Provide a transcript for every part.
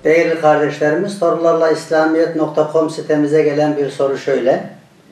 Değerli kardeşlerimiz, sorularlaislamiyet.com sitemize gelen bir soru şöyle.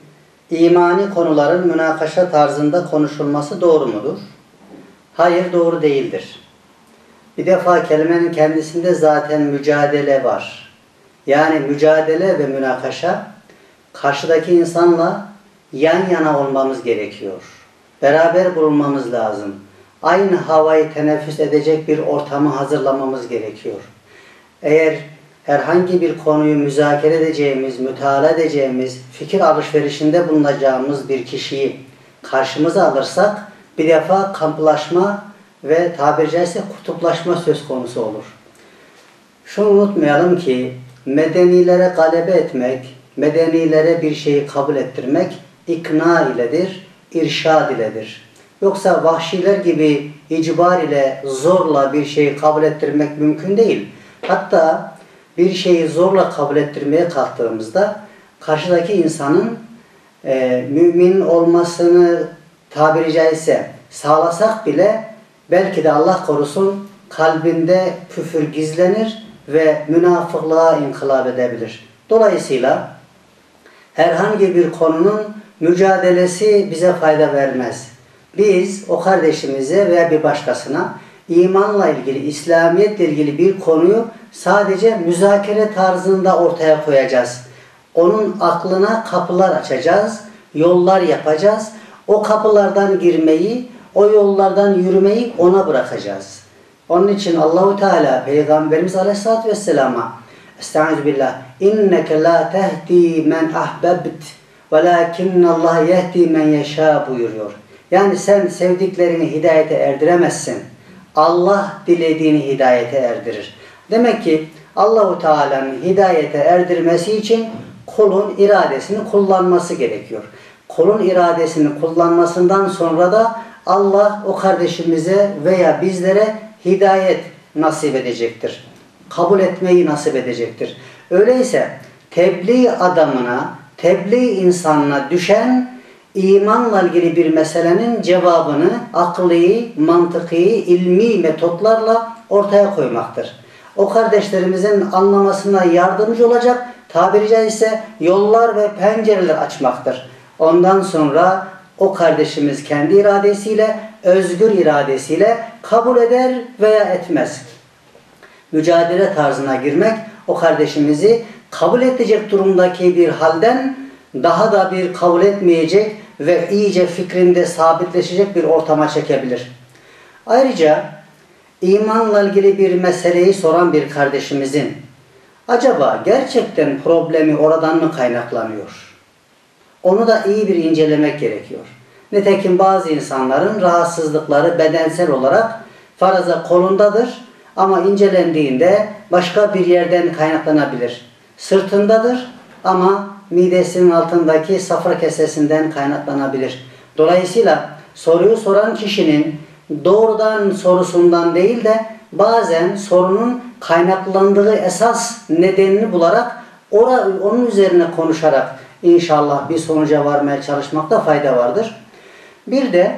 İmani konuların münakaşa tarzında konuşulması doğru mudur? Hayır, doğru değildir. Bir defa kelimenin kendisinde zaten mücadele var. Yani mücadele ve münakaşa, karşıdaki insanla yan yana olmamız gerekiyor. Beraber bulunmamız lazım. Aynı havayı teneffüs edecek bir ortamı hazırlamamız gerekiyor. Eğer herhangi bir konuyu müzakere edeceğimiz, mütalaa edeceğimiz, fikir alışverişinde bulunacağımız bir kişiyi karşımıza alırsak bir defa kamplaşma ve tabiri caizse kutuplaşma söz konusu olur. Şunu unutmayalım ki medenilere galebe etmek, medenilere bir şeyi kabul ettirmek ikna iledir, irşad iledir. Yoksa vahşiler gibi icbar ile zorla bir şeyi kabul ettirmek mümkün değil. Hatta bir şeyi zorla kabul ettirmeye kalktığımızda karşıdaki insanın mümin olmasını tabiri caizse sağlasak bile belki de Allah korusun kalbinde küfür gizlenir ve münafıklığa inkılap edebilir. Dolayısıyla herhangi bir konunun mücadelesi bize fayda vermez. Biz o kardeşimize veya bir başkasına imanla ilgili, İslamiyetle ilgili bir konuyu sadece müzakere tarzında ortaya koyacağız. Onun aklına kapılar açacağız, yollar yapacağız. O kapılardan girmeyi, o yollardan yürümeyi ona bırakacağız. Onun için Allahu Teala Peygamberimiz Aleyhisselatü Vesselam'a Estağfirullah. İnneke la tehdi men ahbebt velakinnallah yehdi men yeşâ buyuruyor. Yani sen sevdiklerini hidayete erdiremezsin. Allah dilediğini hidayete erdirir. Demek ki Allahu Teala'nın hidayete erdirmesi için kulun iradesini kullanması gerekiyor. Kulun iradesini kullanmasından sonra da Allah o kardeşimize veya bizlere hidayet nasip edecektir. Kabul etmeyi nasip edecektir. Öyleyse tebliğ adamına, tebliğ insanına düşen imanla ilgili bir meselenin cevabını akli, mantıki, ilmi metotlarla ortaya koymaktır. O kardeşlerimizin anlamasına yardımcı olacak tabiri caizse yollar ve pencereler açmaktır. Ondan sonra o kardeşimiz kendi iradesiyle, özgür iradesiyle kabul eder veya etmez. Mücadele tarzına girmek o kardeşimizi kabul edecek durumdaki bir halden daha da bir kabul etmeyecek ve iyice fikrinde sabitleşecek bir ortama çekebilir. Ayrıca imanla ilgili bir meseleyi soran bir kardeşimizin acaba gerçekten problemi oradan mı kaynaklanıyor? Onu da iyi bir incelemek gerekiyor. Nitekim bazı insanların rahatsızlıkları bedensel olarak faraza kolundadır ama incelendiğinde başka bir yerden kaynaklanabilir. Sırtındadır ama midesinin altındaki safra kesesinden kaynaklanabilir. Dolayısıyla soruyu soran kişinin doğrudan sorusundan değil de bazen sorunun kaynaklandığı esas nedenini bularak onun üzerine konuşarak inşallah bir sonuca varmaya çalışmakta fayda vardır. Bir de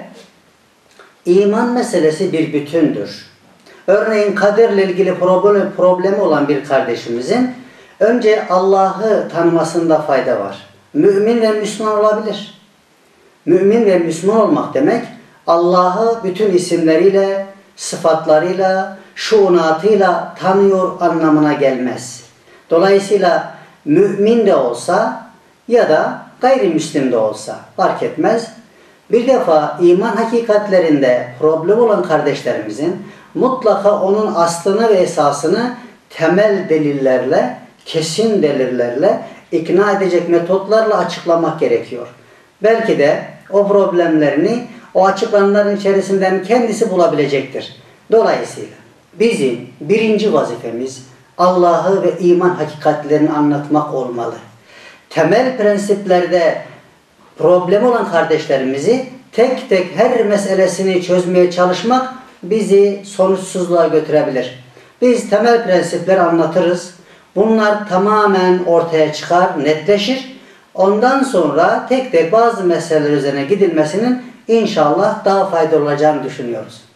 iman meselesi bir bütündür. Örneğin kaderle ilgili problemi olan bir kardeşimizin önce Allah'ı tanımasında fayda var. Mümin ve Müslüman olabilir. Mümin ve Müslüman olmak demek Allah'ı bütün isimleriyle, sıfatlarıyla, şuunatıyla tanıyor anlamına gelmez. Dolayısıyla mümin de olsa ya da gayrimüslim de olsa fark etmez. Bir defa iman hakikatlerinde problem olan kardeşlerimizin mutlaka onun aslını ve esasını temel delillerle, kesin delillerle, ikna edecek metotlarla açıklamak gerekiyor. Belki de o problemlerini o açıklananların içerisinden kendisi bulabilecektir. Dolayısıyla bizim birinci vazifemiz Allah'ı ve iman hakikatlerini anlatmak olmalı. Temel prensiplerde problem olan kardeşlerimizi tek tek her meselesini çözmeye çalışmak bizi sonuçsuzluğa götürebilir. Biz temel prensipleri anlatırız. Bunlar tamamen ortaya çıkar, netleşir. Ondan sonra tek tek bazı meseleler üzerine gidilmesinin inşallah daha faydalı olacağını düşünüyoruz.